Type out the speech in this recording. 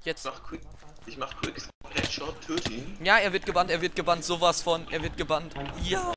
Jetzt. Ich mach Quick Headshot, töte ihn. Ja, er wird gebannt, sowas von. Er wird gebannt. Ja.